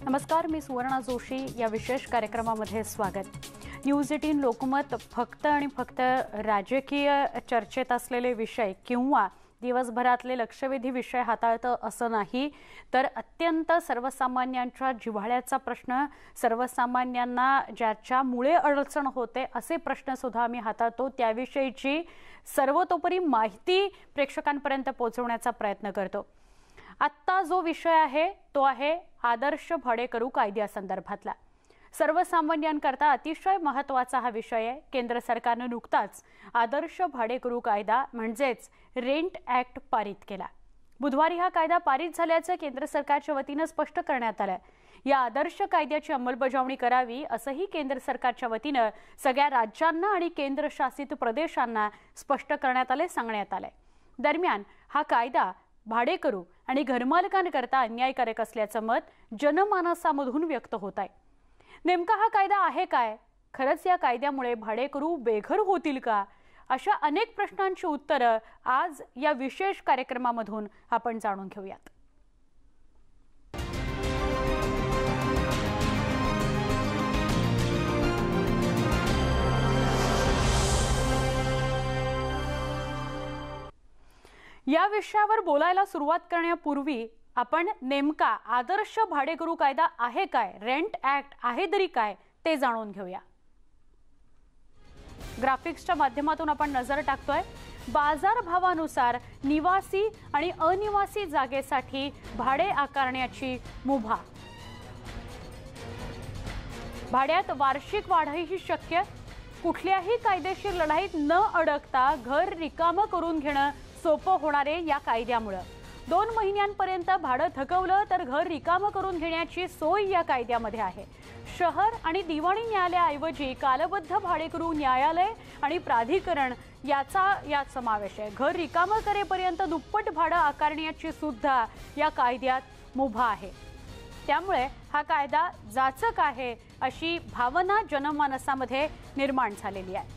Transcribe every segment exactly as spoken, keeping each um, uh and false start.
नमस्कार, मी सुवर्णा जोशी. या विशेष कार्यक्रमामध्ये स्वागत. न्यूज एटीन लोकमत फक्त आणि फक्त राजकीय चर्चेत असलेले विषय किंवा दिवसभरातले लक्षवेधी विषय हाताळतं असं नाही, तर अत्यंत सर्वसामान्यांच्या जिव्हाळ्याचा प्रश्न, सर्वसामान्यांना ज्याच्यामुळे अडचण होते असे प्रश्न सुद्धा आम्ही हाताळतो. त्याविषयीची सर्वतोपरी माहिती प्रेक्षकांपर्यंत पोहोचवण्याचा प्रयत्न करतो. आत्ता जो विषय आहे तो आहे आदर्श भाडेकरू कायद्यासंदर्भातला. सर्वसामान्यांकरता अतिशय महत्त्वाचा हा विषय आहे. केंद्र सरकारने नुकताच आदर्श भाडेकरू कायदा म्हणजेच रेंट ऍक्ट पारित केला. बुधवारी हा कायदा पारित झाल्याचं केंद्र सरकारच्या वतीने स्पष्ट करण्यात आलं. या आदर्श कायद्याची अंमलबजावणी करावी असंही केंद्र सरकारच्या वतीने सगळ्या राज्यांना आणि केंद्रशासित प्रदेशांना स्पष्ट करण्यात आले, सांगण्यात आले. दरम्यान हा कायदा भाडेकरू आणि घरमालकांकरता अन्यायकारक असल्याचं मत जनमानसामधून व्यक्त होत आहे. नेमका हा कायदा आहे काय? खरंच या कायद्यामुळे भाडेकरू बेघर होतील का? अशा अनेक प्रश्नांची उत्तरं आज या विशेष कार्यक्रमामधून आपण जाणून घेऊयात. या विषयावर बोलायला सुरुवात करण्यापूर्वी आपण नेमका आदर्श भाडेकरू कायदा आहे काय, रेंट ऍक्ट आहे तरी काय, ते जाणून घेऊया. ग्राफिक्सच्या माध्यमातून आपण नजर टाकतोय. बाजार भावानुसार निवासी आणि अनिवासी जागेसाठी भाडे आकारण्याची मुभा. भाड्यात वार्षिक वाढही शक्य. कुठल्याही कायदेशीर लढाईत न अडकता घर रिकामं करून घेणं सोपं होणारे या कायद्यामुळे. दोन महिन्यांपर्यंत भाडं थकवलं तर घर रिकामं करून घेण्याची सोय या कायद्यामध्ये आहे. शहर आणि दिवाणी न्यायालयाऐवजी कालबद्ध भाडेकरू न्यायालय आणि प्राधिकरण याचा यात समावेश आहे. घर रिकामं करेपर्यंत दुप्पट भाडं आकारण्याची सुद्धा या कायद्यात मुभा आहे. त्यामुळे हा कायदा जाचक आहे अशी भावना जनमानसामध्ये निर्माण झालेली आहे.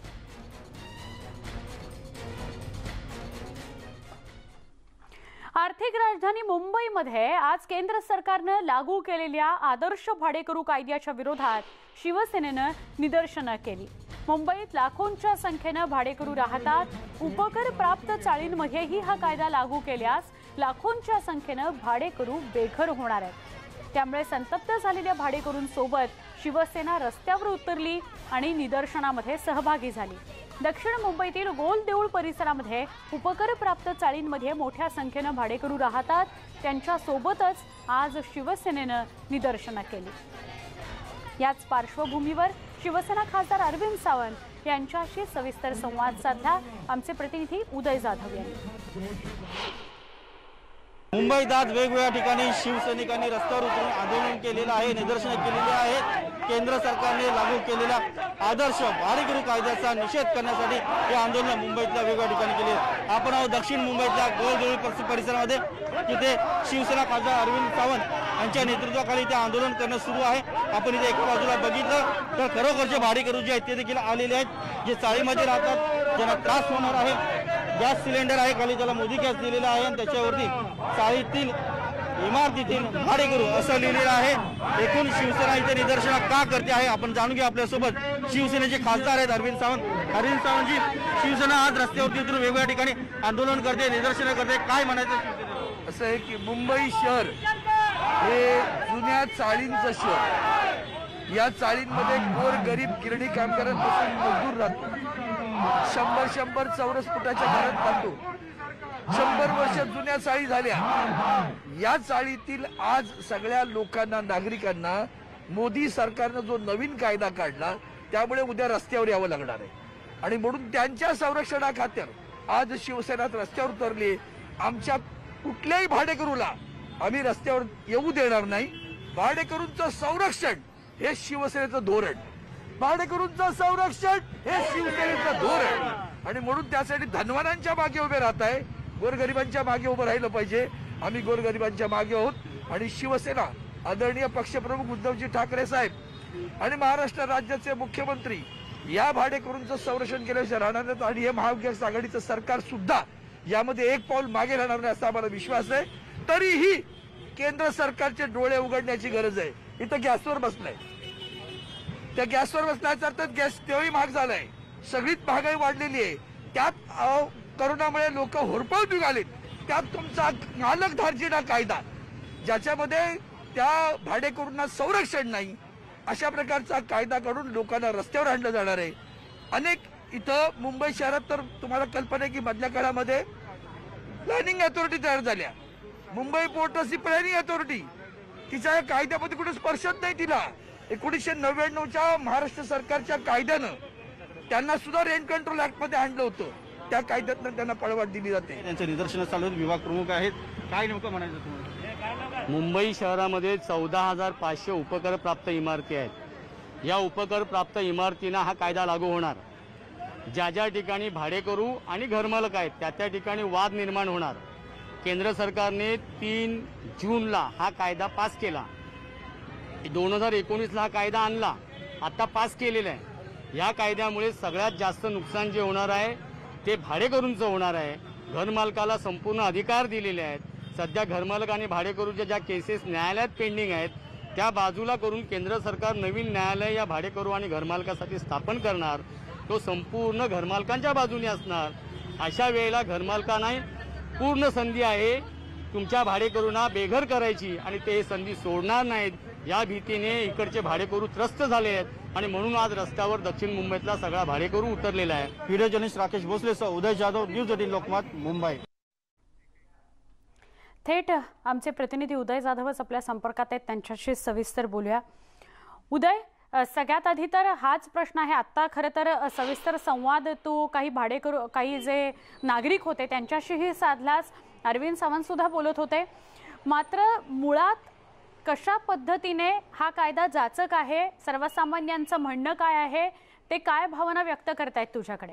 आर्थिक राजधानी मुंबईमध्ये आज केंद्र सरकारनं लागू केलेल्या आदर्श भाडेकरू कायद्याच्या विरोधात शिवसेनेनं निदर्शनं केली. मुंबईत लाखोंच्या संख्येनं भाडेकरू राहतात. उपकर प्राप्त चाळींमध्येही हा कायदा लागू केल्यास लाखोंच्या संख्येनं भाडेकरू बेघर होणार आहेत. त्यामुळे संतप्त झालेल्या भाडेकरूंसोबत शिवसेना रस्त्यावर उतरली आणि निदर्शनामध्ये सहभागी झाली. दक्षिण मुंबईतील गोल देऊळ परिसरामध्ये उपकर प्राप्त चाळींमध्ये मोठ्या संख्येनं भाडेकरू राहतात. त्यांच्या सोबतच आज शिवसेनेनं निदर्शनं केली. याच पार्श्वभूमीवर शिवसेना खासदार अरविंद सावंत यांच्याशी सविस्तर संवाद साधला आमचे प्रतिनिधी उदय जाधव यांनी. मुंबईत आज वेगवेगळ्या ठिकाणी शिवसैनिकांनी रस्त्यावर उतरून आंदोलन केलेलं आहे, निदर्शने केलेली आहेत. केंद्र सरकारने लागू केलेल्या आदर्श भाडेकरू कायद्याचा निषेध करण्यासाठी हे आंदोलन मुंबईतल्या वेगवेगळ्या ठिकाणी केले. आपण आहोत दक्षिण मुंबईतल्या गोलदेऊळ परिसरामध्ये, तिथे शिवसेना खासदार अरविंद सावंत यांच्या नेतृत्वाखाली ते आंदोलन करणं सुरू आहे. आपण इथे एका बाजूला बघितलं तर खरोखरचे भाडेकरू जे आहेत ते देखील आलेले आहेत, जे चाळीमध्ये राहतात, ज्यांना त्रास होणार आहे. गॅस सिलेंडर आहे, खाली त्याला मोदी गॅस दिलेला आहे आणि त्याच्यावरती चाळीतील इमारतीतील भाडेकरू असं लिहिलेलं आहे. एकूण शिवसेना इथे निदर्शनं का करते आहे आपण जाणून घेऊ. आपल्यासोबत शिवसेनेचे खासदार आहेत अरविंद सावंत. अरविंद सावंतजी, शिवसेना आज रस्त्यावरती उतरून वेगवेगळ्या ठिकाणी आंदोलन करते, निदर्शनं करते, काय म्हणायचं? असं आहे की मुंबई शहर हे जुन्या चाळींचं शहर. या चाळींमध्ये गोर गरीब गिरणी कामगारांपासून मजदूर राहतो. शंभर शंभर चौरस फुटाच्या घरात राहतो. शंभर वर्ष जुन्या चाळी झाल्या. या चाळीतील आज सगळ्या लोकांना, नागरिकांना मोदी सरकारनं जो नवीन कायदा काढला त्यामुळे उद्या रस्त्यावर यावं लागणार आहे आणि म्हणून त्यांच्या संरक्षणा खात्यावर आज शिवसेना रस्त्यावर उतरली. आमच्या कुठल्याही भाडेकरूला आम्ही रस्त्यावर येऊ देणार नाही. भाडेकरूंचं संरक्षण हे शिवसेनेचं धोरण. भाडेकरूंचं संरक्षण हे शिवसेनेचं धोरण आणि म्हणून त्यासाठी धनवानांच्या मागे उभे राहत आहे. गोरगरिबांच्या मागे उभं राहिलं पाहिजे. आम्ही गोरगरिबांच्या मागे आहोत आणि शिवसेना आदरणीय पक्षप्रमुख उद्धवजी ठाकरे साहेब आणि महाराष्ट्र राज्याचे मुख्यमंत्री या भाडेकरूंचं संरक्षण केल्याशिवाय राहणार नाहीत आणि हे महाविकास आघाडीचं सरकार सुद्धा यामध्ये एक पाऊल मागे राहणार नाही असा आम्हाला विश्वास आहे. तरीही केंद्र सरकारचे डोळे उघडण्याची गरज आहे. इथं गॅसवर बसलाय, त्या गॅसवर बसल्याचा अर्थ गॅस तेवढी महाग झालाय, सगळीच महागाई वाढलेली आहे. त्यात करोनामुळे लोक होरपळ निघालेत. त्यात तुमचा मालक धार्जिणा कायदा ज्याच्यामध्ये त्या भाडेकरूंना संरक्षण नाही अशा प्रकारचा कायदा काढून लोकांना रस्त्यावर आणलं जाणार आहे. अनेक इथं मुंबई शहरात तर तुम्हाला कल्पना आहे की मधल्या काळामध्ये प्लॅनिंग अथॉरिटी तयार झाल्या. मुंबई पोर्ट ट्रस्ट ही प्लॅनिंग अथॉरिटी, तिच्या कायद्यामध्ये कुठे स्पर्शच नाही तिला. एकोणीसशे नव्याण्णवच्या महाराष्ट्र सरकारच्या कायद्यानं त्यांना सुद्धा रेंट कंट्रोल ऍक्ट मध्ये आणलं होतं. त्या कायद्यातनं त्यांना पळवाट दिली जाते. त्यांचं निदर्शनं चालू आहेत, विभाग प्रमुख आहेत, काय नेमकं म्हणायचं तुम्हाला? मुंबई शहरामध्ये चौदा हजार पाचशे उपकर प्राप्त इमारती आहेत. या उपकर प्राप्त इमारतींना हा कायदा लागू होणार. ज्या ज्या ठिकाणी भाडेकरू आणि घरमालक आहेत त्या त्या ठिकाणी वाद निर्माण होणार. केंद्र सरकारने तीन जूनला हा कायदा पास केला. दोन हजार एकोणीसला हा कायदा आणला, आता पास केलेला आहे. या कायद्यामुळे सगळ्यात जास्त नुकसान जे होणार आहे ते भाडेकरूंचं होणार आहे. घरमालकाला संपूर्ण अधिकार दिलेले आहेत. सध्या घरमालक आणि भाडेकरूच्या ज्या केसेस न्यायालयात पेंडिंग आहेत त्या बाजूला करून केंद्र सरकार नवीन न्यायालय या भाडेकरू आणि घरमालकासाठी स्थापन करणार. तो संपूर्ण घरमालकांच्या बाजूने असणार. अशा वेळेला घरमालकांना पूर्ण संधी आहे तुमच्या भाडेकरूंना बेघर करायची आणि ते संधी सोडणार नाहीत. या भीतीने इकडचे भाडेकरू त्रस्त झाले आहेत आणि म्हणून आज रस्त्यावर दक्षिण मुंबईतला सगळा भाडेकरू उतरलेला आहे. व्हिडिओ जर्नलिस्ट राकेश भोसलेसह उदय जाधव, न्यूज एटीन लोकमत, मुंबई. थेट आमचे प्रतिनिधी उदय जाधवच आपल्या संपर्कात आहेत, त्यांच्याशी सविस्तर बोलूया. उदय, सगळ्यात आधी तर हाच प्रश्न आहे. आत्ता खरं तर सविस्तर संवाद तू काही भाडेकरू काही जे नागरिक होते त्यांच्याशीही साधलास. अरविंद सावंत सुद्धा बोलत होते. मात्र मुळात कशा पद्धतीने हा कायदा जाचक आहे, सर्वसामान्यांचं म्हणणं काय आहे, ते काय भावना व्यक्त करतायत तुझ्याकडे?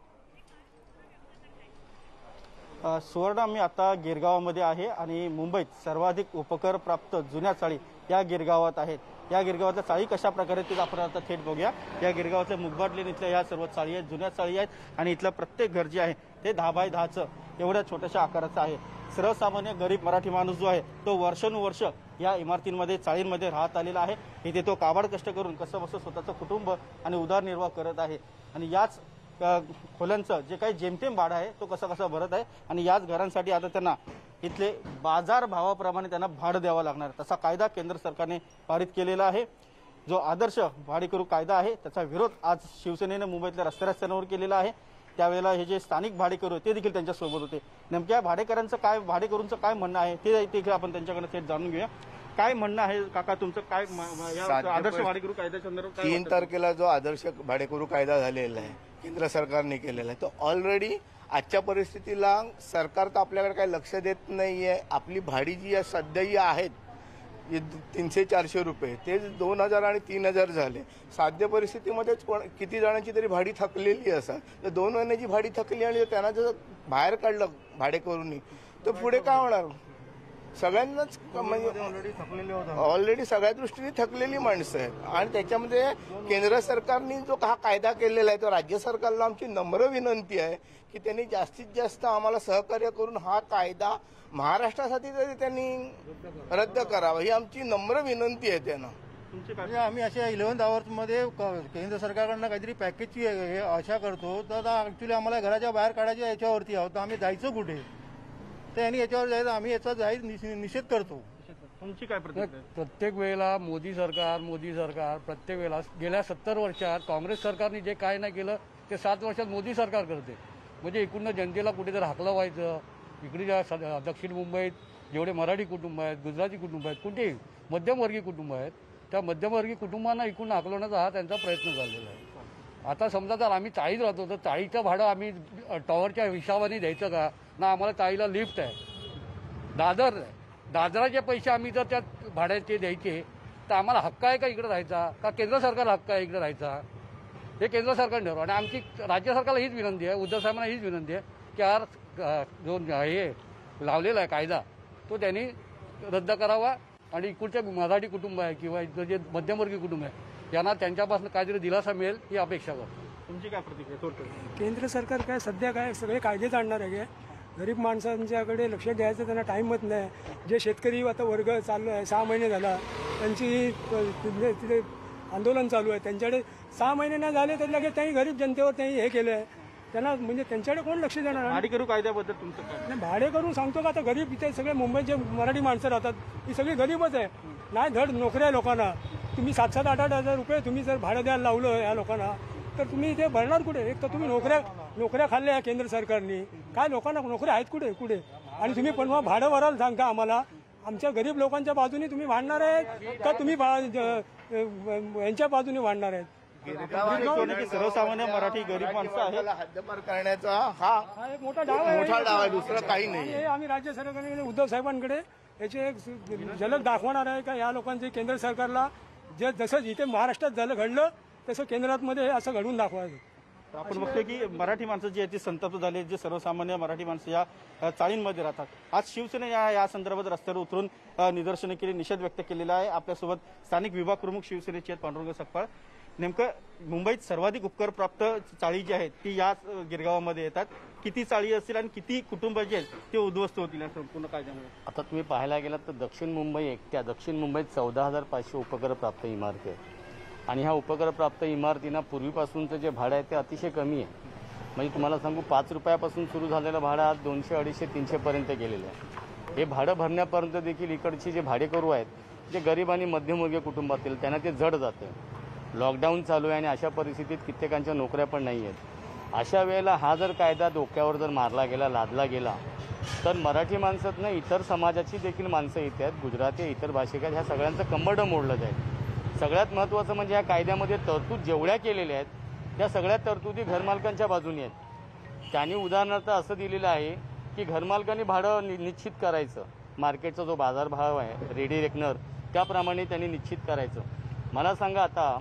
सुवर्णा, मी आता गिरगावामध्ये आहे आणि मुंबईत सर्वाधिक उपकर प्राप्त जुन्या चाळी या गिरगावात आहेत. या गिरगावातल्या चाळी कशा प्रकारे ते आपण आता थेट बघूया. या गिरगावातल्या मुगबाट लेन इथल्या या सर्व चाळी आहेत, जुन्या चाळी आहेत आणि इथलं प्रत्येक घर जे आहे ते दहा बाय दहाचं एवढ्या छोट्याशा आकाराचं आहे. सर्वसामान्य गरीब मराठी माणूस जो आहे तो वर्षानुवर्ष या इमारतींमध्ये चाळींमध्ये राहत आलेला आहे. इथे तो काबाड कष्ट करून कसं बसं स्वतःचं कुटुंब आणि उदरनिर्वाह करत आहे आणि याच खोल्यांचं जे काही जेमतेम भाडं आहे तो कसं कसं भरत आहे आणि याच घरांसाठी आता त्यांना इथले बाजार भावाप्रमाणे त्यांना भाडं द्यावं लागणार. तसा कायदा केंद्र सरकारने पारित केलेला आहे. जो आदर्श भाडेकरू कायदा आहे त्याचा विरोध आज शिवसेनेने मुंबईतल्या रस्त्या रस्त्यांवर केलेला आहे. त्यावेळेला हे जे स्थानिक भाडेकरू ते देखील त्यांच्यासोबत होते. नेमक्या भाडेकरांचं काय, भाडेकरूंचं काय म्हणणं आहे ते देखील आपण त्यांच्याकडे थेट जाणून घेऊया. काय म्हणणं आहे काका तुमचं? काय आदर्श भाडेकरू कायद्या संदर्भात तीन तारखेला जो आदर्श भाडेकरू कायदा झालेला आहे केंद्र सरकारने केलेला आहे तो ऑलरेडी आजच्या परिस्थितीला सरकार तर आपल्याकडे काही लक्ष देत नाहीये. आपली भाडी जी सध्या जी आहेत तीनशे चारशे रुपये ते दोन हजार आणि तीन हजार झाले. साध्य परिस्थितीमध्येच कोण किती जणांची तरी भाडी थकलेली असतात. तर दोन महिन्याची भाडी थकली आणि त्यांना जर बाहेर काढलं भाडेकरूंनी तर पुढे काय होणार? सगळ्यांनाच म्हणजे ऑलरेडी सगळ्या दृष्टीने थकलेली माणसं आहेत आणि त्याच्यामध्ये केंद्र सरकारने जो हा कायदा केलेला आहे तो राज्य सरकारला आमची नम्र विनंती आहे की त्यांनी जास्तीत जास्त आम्हाला सहकार्य करून हा कायदा महाराष्ट्रासाठी तरी त्यांनी रद्द करावा ही आमची नम्र विनंती आहे त्यांना. म्हणजे आम्ही अशा इलेव्हन्थ आवर्समध्ये केंद्र सरकारकडनं काहीतरी पॅकेजची आशा करतो तर ऍक्च्युली आम्हाला घराच्या बाहेर काढायच्या याच्यावरती आहोत. आम्ही जायचं कुठे तर यांनी याच्यावर जायचं आम्ही याचा जाहीर निषेध करतो. तुमची काय प्रतिक्रिया? प्रत्येक वेळेला मोदी सरकार मोदी सरकार प्रत्येक वेळेला गेल्या सत्तर वर्षात काँग्रेस सरकारने जे काय नाही केलं ते सात वर्षात मोदी सरकार करते. म्हणजे एकूण जनतेला कुठेतरी हाकलं व्हायचं. इकडे ज्या दक्षिण मुंबईत जेवढे मराठी कुटुंब आहेत, गुजराती कुटुंब आहेत, कुठे मध्यमवर्गीय कुटुंब आहेत त्या मध्यमवर्गीय कुटुंबांना इकडून हाकलवण्याचा हा त्यांचा प्रयत्न झालेला आहे. आता समजा जर आम्ही चाळीत राहतो तर चाळीचं भाडं आम्ही टॉवरच्या हिशोबाने द्यायचं का? ना आम्हाला चाळीला लिफ्ट आहे, दादर आहे, दादराचे पैसे आम्ही जर त्या भाड्याचे द्यायचे तर आम्हाला हक्क आहे का इकडे राहायचा का केंद्र सरकारला हक्क आहे इकडे राहायचा? हे केंद्र सरकारने ठरवलं. आणि आमची राज्य सरकारला हीच विनंती आहे, उद्धव साहेबांना हीच विनंती आहे की यार जो हे लावलेला आहे कायदा तो त्यांनी रद्द करावा आणि इकडच्या मराठी कुटुंब आहे किंवा इथं जे मध्यमवर्गीय कुटुंब आहे यांना त्यांच्यापासून काहीतरी दिलासा मिळेल ही अपेक्षा करतो. तुमची काय प्रतिक्रिया? केंद्र सरकार काय सध्या काय सगळे कायदेच आणणार आहे गरीब माणसांच्याकडे लक्ष द्यायचं त्यांना टाईमच नाही. जे शेतकरी आता वर्ग चालू आहे, सहा महिने झाला त्यांची तिथे आंदोलन चालू आहे, त्यांच्याकडे सहा महिने नाही झाले तर लगेच त्यांनी गरीब जनतेवर त्यांनी हे केलं आहे. त्यांना म्हणजे त्यांच्याकडे कोण लक्ष देणार? भाडेकरू कायद्याबद्दल तुमचं काय? नाही, भाडे करून सांगतो का आता गरीब इथे सगळे मुंबईचे मराठी माणसं राहतात, ही सगळी गरीबच आहे. नाही धड नोकऱ्या आहे लोकांना. तुम्ही सात सात आठ आठ हजार रुपये तुम्ही जर भाडं द्यायला लावलं या लोकांना तर तुम्ही इथे भरणार कुठे? एक तर तुम्ही नोकऱ्या नोकऱ्या खाल्ल्या केंद्र सरकारने, काय लोकांना नोकऱ्या आहेत कुठे कुठे आणि तुम्ही पण मग भाडं भरायला सांगता आम्हाला. आमच्या गरीब लोकांच्या बाजूने तुम्ही भांडणार आहेत का तुम्ही यांच्या बाजूने भांडणार आहेत? सर्वसामान्य मराठी गरीब माणसं आहेत, हद्दपार करण्याचा हा हा एक मोठा डाव आहे. मोठा डाव आहे, दुसरं काही नाही. हे आम्ही राज्य सरकारकडे उद्धव साहेबांकडे याचे एक झलक दाखवणार आहे का या लोकांचे केंद्र सरकारला जे जसं इथे महाराष्ट्रात झालं घडलं तसं केंद्रामध्ये असं घडवून दाखवायचं. आपण बघतोय की मराठी माणसं जी आहेत ती संतप्त झाली, जे सर्वसामान्य मराठी माणसं या चाळींमध्ये राहतात. आज शिवसेना या या संदर्भात रस्त्यावर उतरून निदर्शनं केली, निषेध व्यक्त केलेला आहे. आपल्यासोबत स्थानिक विभाग प्रमुख शिवसेनेचे आहेत पांडुरंग सकपाळ. नेमकं मुंबईत सर्वाधिक उपकर प्राप्त चाळी जी आहेत ती याच गिरगावामध्ये येतात. किती चाळी असतील आणि किती कुटुंब जे आहेत ते उद्ध्वस्त होतील या संपूर्ण कायद्यामुळे? आता तुम्ही पाहायला गेलात तर दक्षिण मुंबई एकट्या दक्षिण मुंबईत चौदा हजार पाचशे उपकर प्राप्त इमारती आहेत आणि ह्या उपकर प्राप्त इमारतींना पूर्वीपासूनचं जे भाडं आहे ते अतिशय कमी आहे. म्हणजे तुम्हाला सांगू पाच रुपयापासून सुरू झालेलं भाडं आज दोनशे अडीचशे तीनशेपर्यंत गेलेलं आहे. हे भाडं भरण्यापर्यंत देखील इकडचे जे भाडेकरू आहेत जे गरीब आणि मध्यमवर्गीय कुटुंबातील त्यांना ते जड जाते. लॉकडाऊन चालू आहे आणि अशा परिस्थितीत कित्येकांच्या नोकऱ्या पण नाही आहेत. अशा वेळेला हा जर कायदा डोक्यावर जर मारला गेला लादला गेला तर मराठी माणसात नाही इतर समाजाची देखील माणसं इथे आहेत, गुजराती इतर भाषिक आहेत, ह्या सगळ्यांचं कंबरडं मोडलं जाईल. सगळ्यात महत्त्वाचं म्हणजे या कायद्यामध्ये तरतूद जेवढ्या केलेल्या आहेत त्या सगळ्या तरतुदी घरमालकांच्या बाजूने आहेत. त्यांनी उदाहरणार्थ असं दिलेलं आहे की घरमालकांनी भाडं नि निश्चित करायचं, मार्केटचा जो बाजारभाव आहे रेडी रेकनर त्याप्रमाणे त्यांनी निश्चित करायचं. मला सांगा आता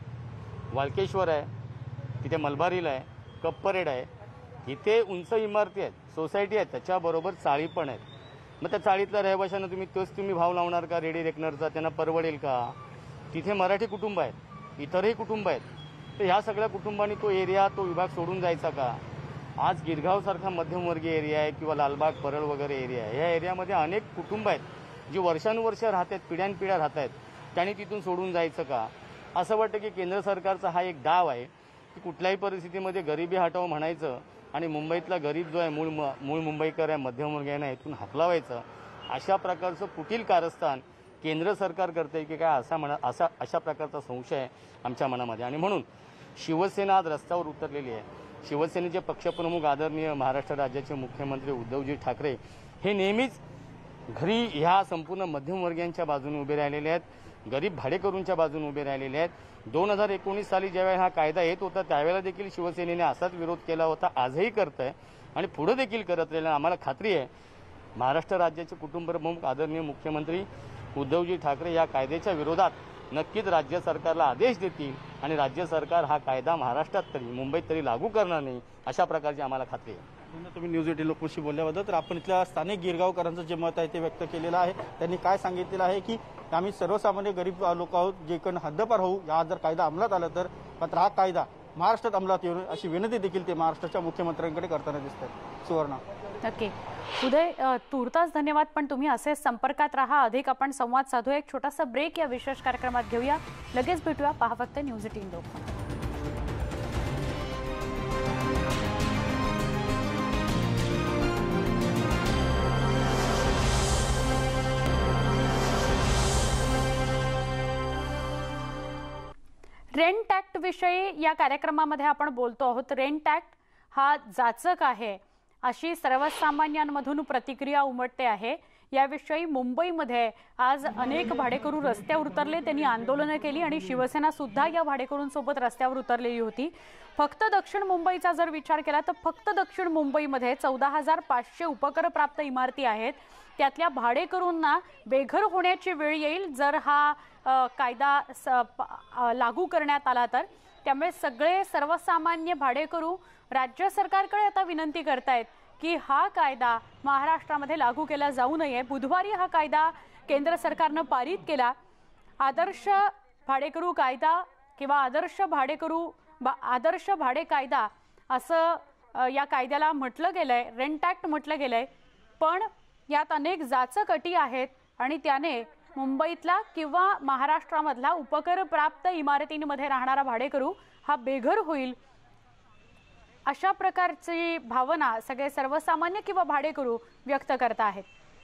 वालकेश्वर आहे, तिथे मलबारीला आहे, कप्परेड आहे, इथे उंच इमारती आहेत, सोसायटी आहेत, त्याच्याबरोबर चाळी पण आहेत. मग त्या चाळीतल्या रहिवाशांना तुम्ही तोच तुम्ही भाव लावणार का रेडी रेकनरचा? त्यांना परवडेल का? तिथे मराठी कुटुंब आहेत, इतरही कुटुंब आहेत, तर ह्या सगळ्या कुटुंबांनी तो एरिया तो विभाग सोडून जायचा का? आज गिरगावसारखा मध्यमवर्गीय एरिया आहे किंवा लालबाग परळ वगैरे एरिया आहे, ह्या एरियामध्ये अनेक कुटुंब आहेत जी वर्षानुवर्ष राहत आहेत, पिढ्यानपिढ्या राहत आहेत, त्यांनी तिथून सोडून जायचं का? असं वाटतं की केंद्र सरकारचा हा एक डाव आहे की कुठल्याही परिस्थितीमध्ये गरिबी हटावं म्हणायचं आणि मुंबईतला गरीब जो आहे मूळ मूळ मुंबईकर आहे मध्यमवर्गीयांना इथून हकलावायचं. अशा प्रकारचं कुटील कारस्थान केंद्र सरकार करते की काय असा म्हणा असा अशा प्रकारचा संशय आहे आमच्या मनामध्ये. आणि म्हणून शिवसेना आज रस्त्यावर उतरलेली आहे. शिवसेनेचे पक्षप्रमुख आदरणीय महाराष्ट्र राज्याचे मुख्यमंत्री उद्धवजी ठाकरे हे नेहमीच घरी ह्या संपूर्ण मध्यमवर्गीयांच्या बाजूने उभे राहिलेले आहेत, गरीब भाडेकरूंच्या बाजूने उभे राहिलेले आहेत. दोन हजार एकोणीस साली ज्यावेळेला हा कायदा येत होता त्यावेळेला देखील शिवसेनेने असाच विरोध केला होता, आजही करत आहे आणि पुढे देखील करत राहिलं. आम्हाला खात्री आहे महाराष्ट्र राज्याचे कुटुंबप्रमुख आदरणीय मुख्यमंत्री उद्धवजी ठाकरे या कायद्याच्या विरोधात नक्कीच राज्य सरकारला आदेश देतील आणि राज्य सरकार हा कायदा महाराष्ट्रात तरी मुंबईत तरी लागू करणार नाही अशा प्रकारची आम्हाला खात्री आहे. तुम्ही न्यूज एटीन लोकशी बोलल्याबद्दल तर आपण इथल्या स्थानिक गिरगावकरांचं जे मत आहे ते व्यक्त केलेलं आहे. त्यांनी काय सांगितलेलं आहे की आम्ही सर्वसामान्य गरीब लोक आहोत, जे कोण हद्दपार होऊ या जर कायदा अंमलात आला तर मात्र हा कायदा महाराष्ट्रात अंमलात येऊन अशी विनंती देखील ते महाराष्ट्राच्या मुख्यमंत्र्यांकडे करताना दिसतात. सुवर्णा. नक्की उदय, तुर्तास धन्यवाद, पण तुम्ही असेच संपर्कात राहा, अधिक आपण संवाद साधूया. एक छोटासा ब्रेक या विशेष कार्यक्रमात घेऊया, लगेच भेटूया. पहा फक्त news eighteen Lokmat. Rent act विषयी या कार्यक्रमामध्ये आपण बोलतो आहोत. रेंट ऍक्ट हा जाचक आहे अशी सर्वसामान्यांमधून प्रतिक्रिया उमटते आहे. याविषयी मुंबईमध्ये आज अनेक भाडेकरू रस्त्यावर उतरले, त्यांनी आंदोलनं केली आणि शिवसेना सुद्धा या भाडेकरूंसोबत रस्त्यावर उतरलेली होती. फक्त दक्षिण मुंबईचा जर विचार केला तर फक्त दक्षिण मुंबईमध्ये चौदा हजार पाचशे उपकर प्राप्त इमारती आहेत. त्यातल्या भाडेकरूंना बेघर होण्याची वेळ येईल जर हा कायदा लागू करण्यात आला तर. त्यामुळे सगळे सर्वसामान्य भाडेकरू राज्य सरकारकडे आता विनंती करतायत की हा कायदा महाराष्ट्रामध्ये लागू केला जाऊ नये. बुधवारी हा कायदा केंद्र सरकारनं पारित केला. आदर्श भाडेकरू कायदा किंवा आदर्श भाडेकरू आदर्श भाडे कायदा असं या कायद्याला म्हटलं गेलंय, रेंट ॲक्ट म्हटलं गेलंय, पण यात अनेक जाचक अटी आहेत आणि त्याने मुंबईतला किंवा महाराष्ट्रामधला उपकर प्राप्त इमारतींमध्ये राहणारा भाडेकरू हा बेघर होईल, अशा प्रकारची भावना सगळे सर्वसामान्य किंवा भाडेकरू व्यक्त करत आहेत.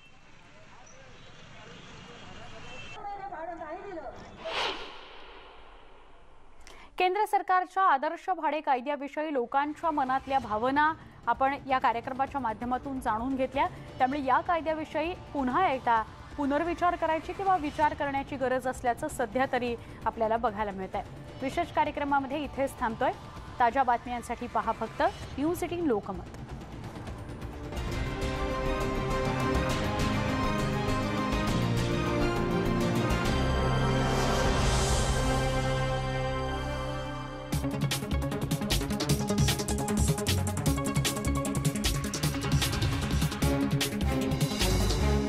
केंद्र सरकारच्या आदर्श भाडे कायद्याविषयी लोकांच्या मनातल्या भावना आपण या कार्यक्रमाच्या माध्यमातून जाणून घेतल्या. त्यामुळे या कायद्याविषयी पुन्हा एकदा पुनर्विचार करायची किंवा विचार करण्याची गरज असल्याचं सध्या तरी आपल्याला बघायला मिळत आहे. विशेष कार्यक्रमामध्ये इथेच थांबतोय. ताज्या बातम्यांसाठी पहा फक्त न्यूज एटीन लोकमत.